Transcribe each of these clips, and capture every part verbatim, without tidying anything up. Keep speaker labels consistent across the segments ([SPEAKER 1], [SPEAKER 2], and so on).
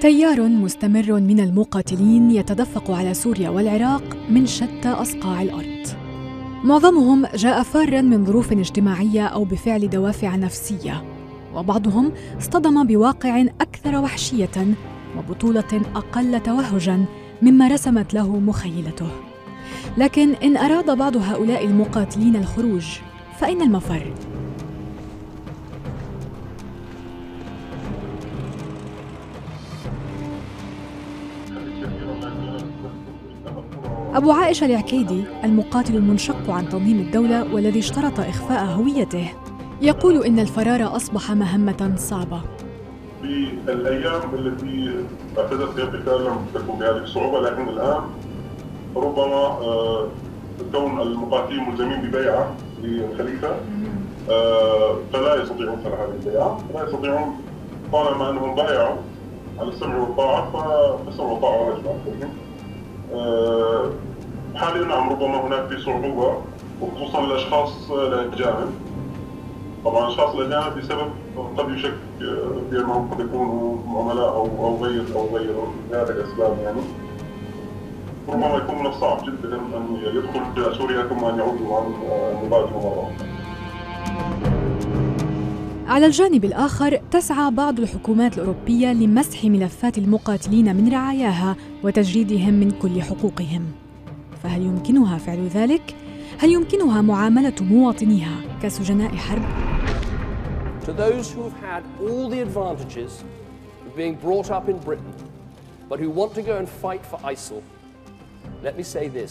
[SPEAKER 1] تيار مستمر من المقاتلين يتدفق على سوريا والعراق من شتى أصقاع الأرض. معظمهم جاء فاراً من ظروف اجتماعية أو بفعل دوافع نفسية، وبعضهم اصطدم بواقع أكثر وحشية وبطولة أقل توهجاً مما رسمت له مخيلته. لكن إن أراد بعض هؤلاء المقاتلين الخروج، فأين المفر؟ أبو عائشة العكيدي، المقاتل المنشق عن تنظيم الدولة والذي اشترط إخفاء هويته، يقول إن الفرار أصبح مهمة صعبة.
[SPEAKER 2] في الأيام التي اعتدت فيها القتال لم تكن بهذه الصعوبة، لكن الآن ربما كون المقاتلين ملزمين ببيعة للخليفة فلا يستطيعون خلع هذه البيعة، لا يستطيعون طالما أنهم بايعوا على السمع والطاعة فالسمع والطاعة واجب عليهم. حاليا نعم ربما هناك في صعوبة وخصوصا الأشخاص الأجانب. طبعا الأشخاص الأجانب بسبب قد يشك بأنهم قد يكونوا عملاء أو أو غير أو غير لهذه الأسباب، يعني ربما يكون من الصعب جدا أن يدخلوا إلى سوريا ثم أن يعودوا عن مبادئهم مرة أخرى.
[SPEAKER 1] على الجانب الآخر تسعى بعض الحكومات الأوروبية لمسح ملفات المقاتلين من رعاياها وتجريدهم من كل حقوقهم. فهل يمكنها فعل ذلك؟ هل يمكنها معاملة مواطنيها كسجناء حرب؟
[SPEAKER 3] To those who have had all the advantages of being brought up in Britain, but who want to go and fight for ISIL, let me say this.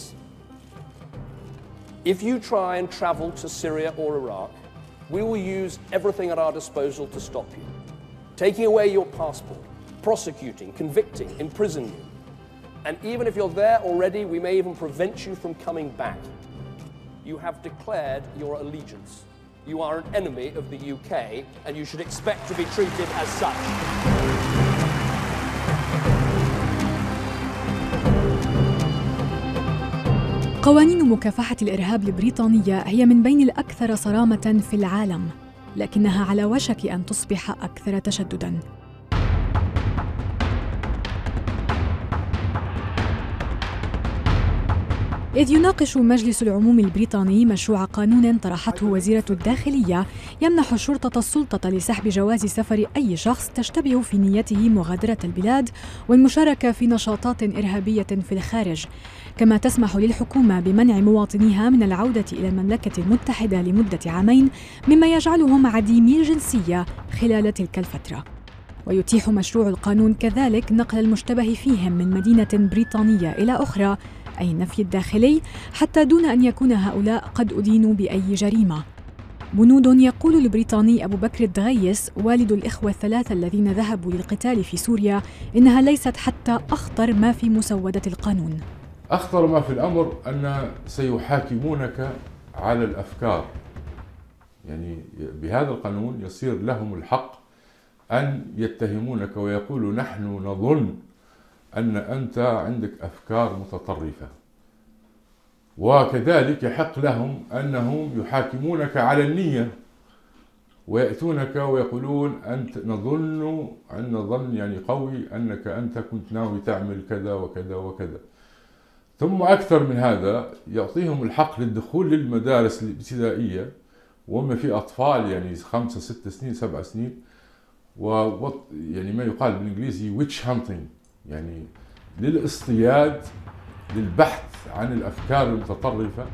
[SPEAKER 3] If you try and travel to Syria or Iraq, we will use everything at our disposal to stop you. Taking away your passport, prosecuting, convicting, imprisoning you. And even if you're there already, we may even prevent you from coming back. You have declared your allegiance. You are an enemy of the U K, and you should expect to be treated as such.
[SPEAKER 1] قوانين مكافحة الإرهاب البريطانية هي من بين الأكثر صرامة في العالم، لكنها على وشك أن تصبح أكثر تشدداً. إذ يناقش مجلس العموم البريطاني مشروع قانون طرحته وزيرة الداخلية يمنح الشرطة السلطة لسحب جواز سفر أي شخص تشتبه في نيته مغادرة البلاد والمشاركة في نشاطات إرهابية في الخارج، كما تسمح للحكومة بمنع مواطنيها من العودة إلى المملكة المتحدة لمدة عامين، مما يجعلهم عديمي الجنسية خلال تلك الفترة. ويتيح مشروع القانون كذلك نقل المشتبه فيهم من مدينة بريطانية إلى أخرى، أي النفي الداخلي، حتى دون أن يكون هؤلاء قد أدينوا بأي جريمة. بنود يقول البريطاني أبو بكر الدغيس والد الإخوة الثلاثة الذين ذهبوا للقتال في سوريا إنها ليست حتى أخطر ما في مسودة القانون.
[SPEAKER 4] أخطر ما في الأمر أن سيحاكمونك على الأفكار، يعني بهذا القانون يصير لهم الحق أن يتهمونك ويقولوا نحن نظن أن أنت عندك أفكار متطرفة، وكذلك يحق لهم أنهم يحاكمونك على النية ويأتونك ويقولون أنت نظن عندنا ظن يعني قوي أنك أنت كنت ناوي تعمل كذا وكذا وكذا. ثم أكثر من هذا يعطيهم الحق للدخول للمدارس الابتدائية وما في أطفال يعني خمسة ست سنين سبع سنين، و يعني ما يقال بالإنجليزي witch hunting، يعني للاصطياد للبحث عن الأفكار المتطرفة.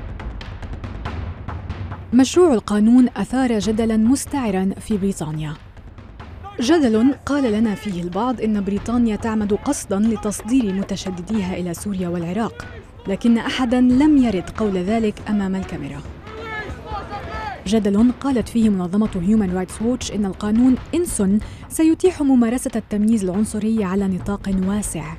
[SPEAKER 1] مشروع القانون أثار جدلاً مستعراً في بريطانيا. جدل قال لنا فيه البعض إن بريطانيا تعمد قصداً لتصدير متشدديها إلى سوريا والعراق، لكن أحداً لم يرد قول ذلك أمام الكاميرا. جدل قالت فيه منظمة هيومان رايتس ووتش إن القانون إن سن سيتيح ممارسة التمييز العنصري على نطاق واسع.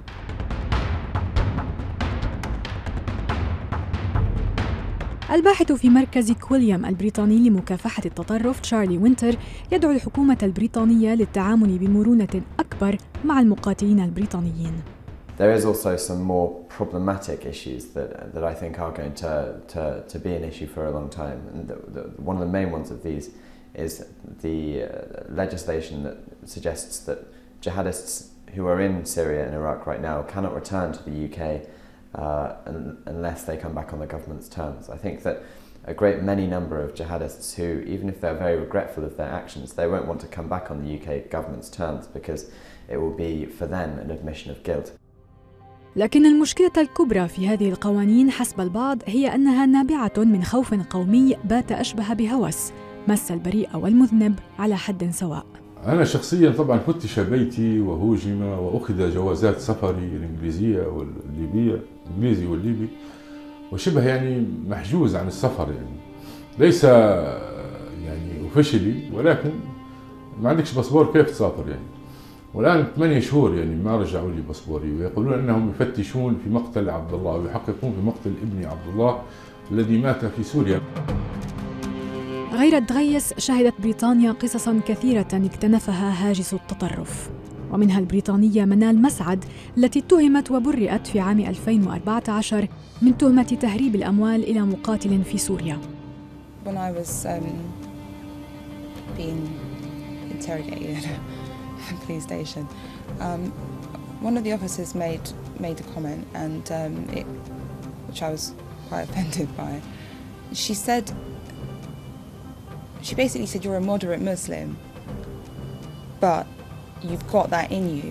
[SPEAKER 1] الباحث في مركز كويليام البريطاني لمكافحة التطرف تشارلي وينتر يدعو الحكومة البريطانية للتعامل بمرونة أكبر مع المقاتلين البريطانيين.
[SPEAKER 5] There is also some more problematic issues that, that I think are going to, to, to be an issue for a long time. And the, the, one of the main ones of these is the uh, legislation that suggests that jihadists who are in Syria and Iraq right now cannot return to the U K uh, unless they come back on the government's terms. I think that a great many number of jihadists who, even if they're very regretful of their actions, they won't want to come back on the U K government's terms because it will be for them an admission of guilt.
[SPEAKER 1] لكن المشكلة الكبرى في هذه القوانين حسب البعض هي أنها نابعة من خوف قومي بات أشبه بهوس مس البريء والمذنب على حد سواء.
[SPEAKER 4] أنا شخصياً طبعاً فتش بيتي وهوجم وأخذ جوازات سفري الإنجليزية والليبية الإنجليزي والليبي وشبه يعني محجوز عن السفر، يعني ليس يعني اوفيشلي، ولكن ما عندكش باسبور كيف تسافر يعني. والآن ثمانية شهور يعني ما رجعوا لي باسبوري، ويقولون أنهم يفتشون في مقتل عبد الله ويحققون في مقتل ابني عبد الله الذي مات في سوريا.
[SPEAKER 1] غير الدغيس شهدت بريطانيا قصصاً كثيرة اكتنفها هاجس التطرف، ومنها البريطانية منال مسعد التي اتهمت وبرئت في عام ألفين وأربعة عشر من تهمة تهريب الأموال إلى مقاتل في سوريا.
[SPEAKER 6] When I was um, being interrogated at the police station, um, one of the officers made made a comment, and um, it, which I was quite offended by. She said, she basically said, "You're a moderate Muslim, but you've got that in you."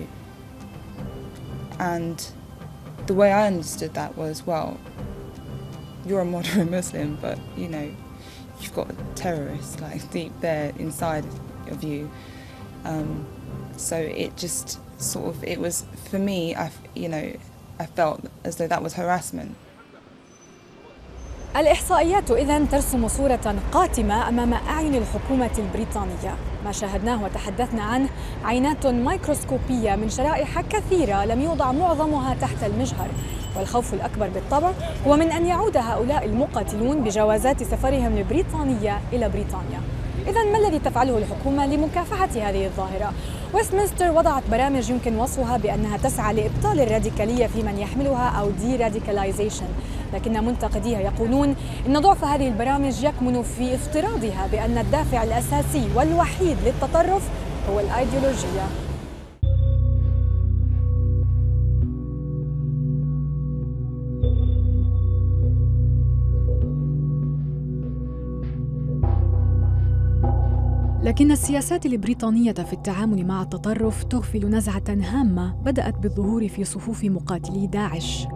[SPEAKER 6] And the way I understood that was, well, you're a moderate Muslim, but you know, you've got a terrorist like deep there inside of you. Um, so it just sort of, it was, for me, I, you know, I felt as though that was harassment.
[SPEAKER 1] الإحصائيات إذن ترسم صورة قاتمة أمام أعين الحكومة البريطانية. ما شاهدناه وتحدثنا عنه عينات ميكروسكوبية من شرائح كثيرة لم يوضع معظمها تحت المجهر، والخوف الأكبر بالطبع هو من أن يعود هؤلاء المقاتلون بجوازات سفرهم لبريطانيا إلى بريطانيا. إذن ما الذي تفعله الحكومة لمكافحة هذه الظاهرة؟ ويستمنستر وضعت برامج يمكن وصفها بأنها تسعى لإبطال الراديكالية في من يحملها أو دي راديكاليزيشن، لكن منتقديها يقولون إن ضعف هذه البرامج يكمن في افتراضها بأن الدافع الأساسي والوحيد للتطرف هو الأيديولوجية. لكن السياسات البريطانية في التعامل مع التطرف تغفل نزعة هامة بدأت بالظهور في صفوف مقاتلي داعش.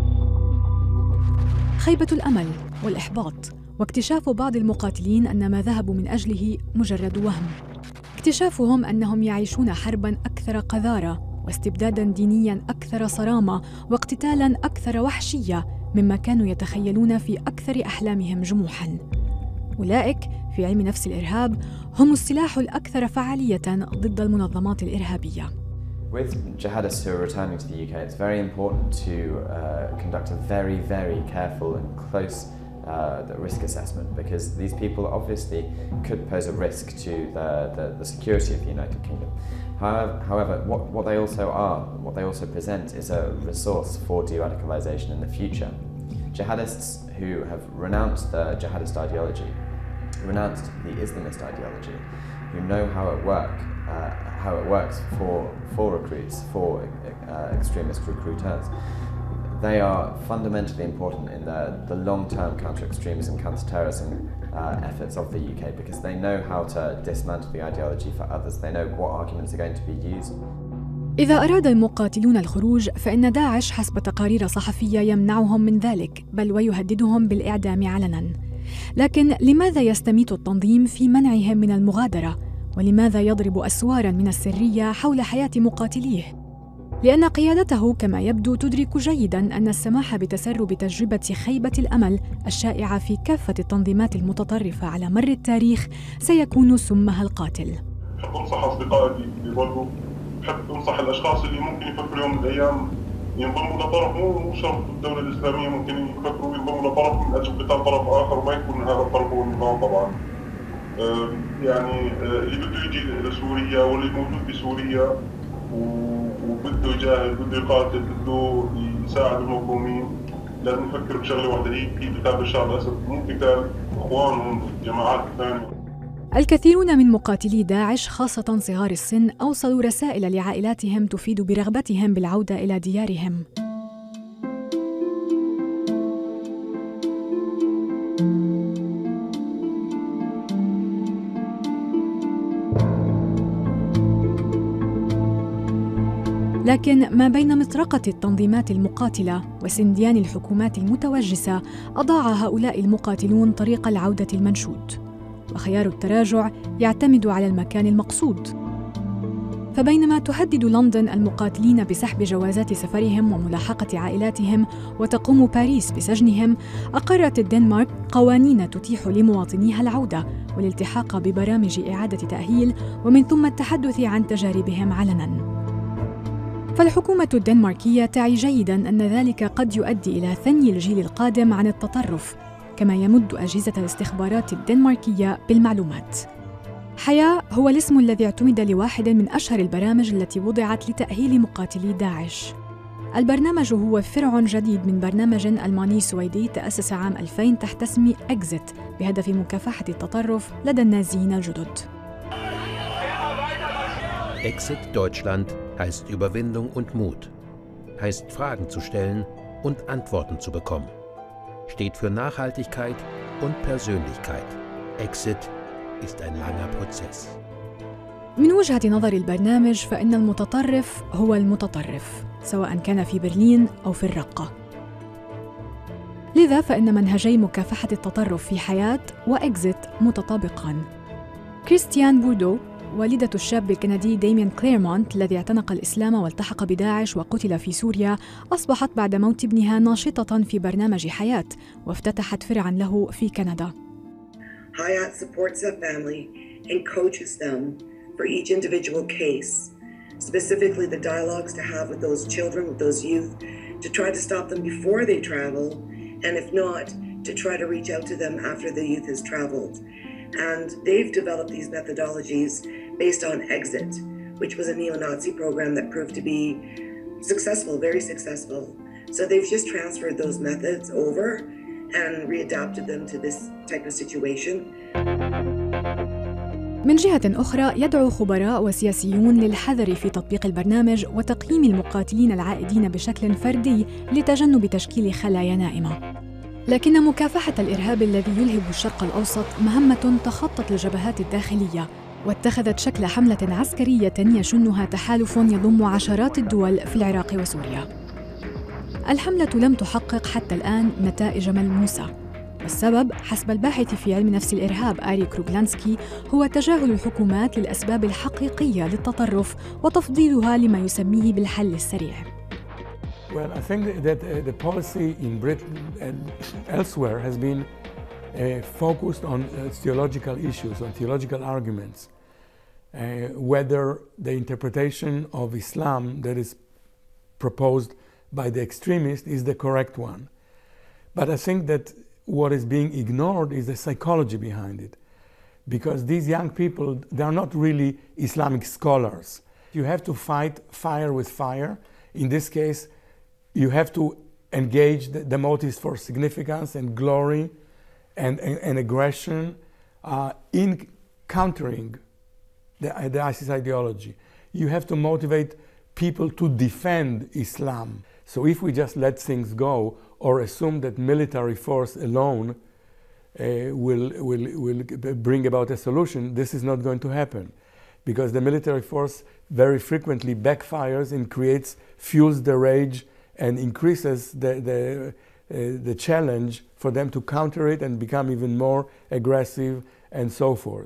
[SPEAKER 1] خيبة الأمل والإحباط، واكتشاف بعض المقاتلين أن ما ذهبوا من أجله مجرد وهم. اكتشافهم أنهم يعيشون حرباً أكثر قذارة واستبداداً دينياً أكثر صرامة واقتتالاً أكثر وحشية مما كانوا يتخيلون في أكثر أحلامهم جموحاً. أولئك في علم نفس الإرهاب هم السلاح الأكثر فعالية ضد المنظمات الإرهابية.
[SPEAKER 5] With jihadists who are returning to the U K, it's very important to uh, conduct a very, very careful and close uh, risk assessment, because these people obviously could pose a risk to the, the, the security of the United Kingdom. However, however what, what they also are, what they also present is a resource for de-radicalisation in the future. Jihadists who have renounced the jihadist ideology, renounced the Islamist ideology, who know how it work, uh, how it works for for recruits, for uh, extremist recruiters. They are fundamentally important in the, the long-term counter-extremism, counter-terrorism uh, efforts of the U K, because they know how to dismantle the ideology for others. They know what arguments are going to be used.
[SPEAKER 1] إذا أراد المقاتلون الخروج فإن داعش حسب تقارير صحفية يمنعهم من ذلك، بل ويهددهم بالإعدام علناً. لكن لماذا يستميت التنظيم في منعهم من المغادرة؟ ولماذا يضرب أسواراً من السرية حول حياة مقاتليه؟ لأن قيادته كما يبدو تدرك جيداً أن السماح بتسرب تجربة خيبة الأمل الشائعة في كافة التنظيمات المتطرفة على مر التاريخ سيكون سمها القاتل.
[SPEAKER 2] بحب أنصح أصدقائي اللي برضو، بحب أنصح الأشخاص اللي ممكن يفكروا يوم من الأيام ينضموا لطرف، مو شرط الدولة الإسلامية، ممكن يفكروا ينضموا لطرف من أجل قتال طرف آخر، وما يكون هذا الطرف هو النظام طبعاً. يعني اللي بده يجي لسوريا واللي موجود بسوريا وبده يجاهد، بده يقاتل، بده يساعد المظلومين، لازم نفكر بشغله واحدة، هي هي قتال بشار الأسد، مو قتال إخوانهم الجماعات الثانية.
[SPEAKER 1] الكثيرون من مقاتلي داعش خاصة صغار السن أوصلوا رسائل لعائلاتهم تفيد برغبتهم بالعودة إلى ديارهم. لكن ما بين مطرقة التنظيمات المقاتلة وسنديان الحكومات المتوجسة أضاع هؤلاء المقاتلون طريق العودة المنشود، وخيار التراجع يعتمد على المكان المقصود. فبينما تهدد لندن المقاتلين بسحب جوازات سفرهم وملاحقة عائلاتهم وتقوم باريس بسجنهم، أقرت الدنمارك قوانين تتيح لمواطنيها العودة والالتحاق ببرامج إعادة تأهيل ومن ثم التحدث عن تجاربهم علناً. فالحكومة الدنماركية تعي جيداً أن ذلك قد يؤدي إلى ثني الجيل القادم عن التطرف، كما يمد أجهزة الاستخبارات الدنماركية بالمعلومات. حياة هو الاسم الذي اعتمد لواحد من أشهر البرامج التي وضعت لتأهيل مقاتلي داعش. البرنامج هو فرع جديد من برنامج ألماني سويدي تأسس عام ألفين تحت اسم إكزيت بهدف مكافحة التطرف لدى النازيين الجدد.
[SPEAKER 7] Exit Deutschland heißt Überwindung und Mut, heißt Fragen zu stellen und Antworten zu bekommen, steht für Nachhaltigkeit und Persönlichkeit. Exit ist ein langer Prozess.
[SPEAKER 1] من وجهة نظر البرنامج فإن المتطرف هو المتطرف سواء كان في برلين أو في الرقة. لذا فإن منهجي مكافحة التطرف في حياة وإكزيت متطابقان. كريستيان بوردو والدة الشاب الكندي ديميان كليرمونت الذي اعتنق الإسلام والتحق بداعش وقتل في سوريا، أصبحت بعد موت ابنها ناشطة في برنامج حياة وافتتحت فرعاً له في كندا.
[SPEAKER 8] Hayat supports the family and coaches them for each individual case, specifically the dialogues to have with those children, with those youth, to try to stop them before they travel, and if not, to try to reach out to them after the youth has traveled. And they've developed these methodologies based on Exit, which was a neo-Nazi program that proved to be successful, very successful. So they've just transferred those methods over and readapted them to this type of situation.
[SPEAKER 1] من جهة أخرى، يدعو خبراء وسياسيون للحذر في تطبيق البرنامج وتقييم المقاتلين العائدين بشكل فردي لتجنب تشكيل خلايا نائمة. لكن مكافحة الإرهاب الذي يلهب الشرق الأوسط مهمة تخطت الجبهات الداخلية، واتخذت شكل حملة عسكرية يشنها تحالف يضم عشرات الدول في العراق وسوريا. الحملة لم تحقق حتى الآن نتائج ملموسة، والسبب حسب الباحث في علم نفس الإرهاب آري كروغلانسكي هو تجاهل الحكومات للأسباب الحقيقية للتطرف وتفضيلها لما يسميه بالحل السريع.
[SPEAKER 9] Well, I think that uh, the policy in Britain and elsewhere has been uh, focused on uh, theological issues, on theological arguments, uh, whether the interpretation of Islam that is proposed by the extremists is the correct one. But I think that what is being ignored is the psychology behind it, because these young people, they are not really Islamic scholars. You have to fight fire with fire. In this case, you have to engage the, the motives for significance and glory and, and, and aggression uh, in countering the, the ISIS ideology. You have to motivate people to defend Islam. So if we just let things go or assume that military force alone uh, will, will, will bring about a solution, this is not going to happen. Because the military force very frequently backfires and creates, fuels the rage and increases the, the, uh, the challenge for them to counter it and become even more aggressive and so forth.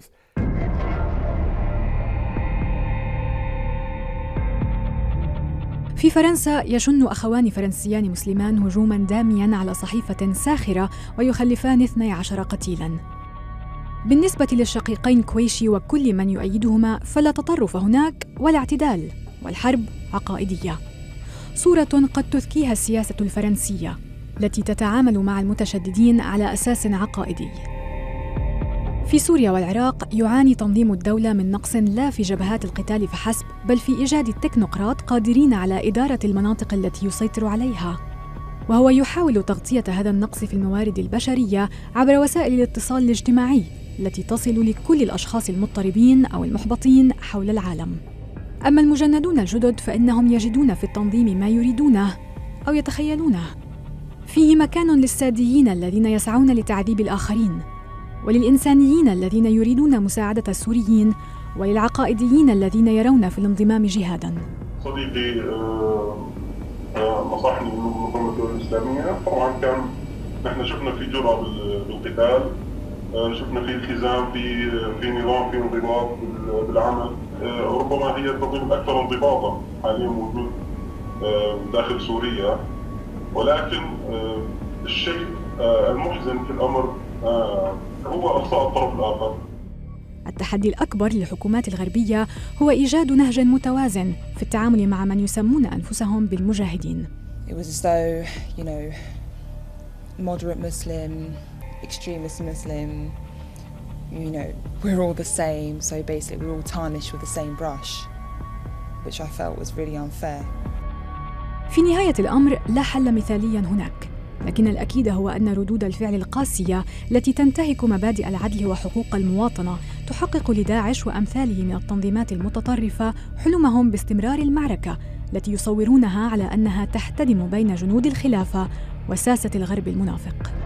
[SPEAKER 1] في فرنسا يشن أخوان فرنسيان مسلمان هجوماً دامياً على صحيفة ساخرة ويخلفان اثني عشر قتيلاً. بالنسبة للشقيقين كويشي وكل من يؤيدهما فلا تطرف هناك ولا اعتدال، والحرب عقائدية. صورة قد تذكيها السياسة الفرنسية التي تتعامل مع المتشددين على أساس عقائدي. في سوريا والعراق يعاني تنظيم الدولة من نقص لا في جبهات القتال فحسب، بل في إيجاد التكنوقراط قادرين على إدارة المناطق التي يسيطر عليها، وهو يحاول تغطية هذا النقص في الموارد البشرية عبر وسائل الاتصال الاجتماعي التي تصل لكل الأشخاص المضطربين أو المحبطين حول العالم. أما المجندون الجدد فإنهم يجدون في التنظيم ما يريدونه أو يتخيلونه. فيه مكان للساديين الذين يسعون لتعذيب الآخرين، وللإنسانيين الذين يريدون مساعدة السوريين، وللعقائديين الذين يرون في الانضمام جهاداً.
[SPEAKER 2] صديقي نصحني انه منظمه الدول الاسلاميه، طبعا كان نحن شفنا في جرأة بالقتال، شفنا في التزام، في في نظام، في انضباط بالعمل. ربما هي التنظيم الاكثر انضباطا حاليا موجود داخل سوريا، ولكن الشيء المحزن في الامر هو اقصاء الطرف الاخر.
[SPEAKER 1] التحدي الأكبر للحكومات الغربية هو إيجاد نهج متوازن في التعامل مع من يسمون أنفسهم بالمجاهدين.
[SPEAKER 6] It was as though, you know, moderate Muslim, extremist Muslim, you know, we're all the same, so basically we're all tarnished with the same brush, which I felt was really unfair.
[SPEAKER 1] في نهاية الأمر لا حل مثالياً هناك، لكن الأكيد هو أن ردود الفعل القاسية التي تنتهك مبادئ العدل وحقوق المواطنة تحقق لداعش وأمثاله من التنظيمات المتطرفة حلمهم باستمرار المعركة التي يصورونها على أنها تحتدم بين جنود الخلافة وساسة الغرب المنافق.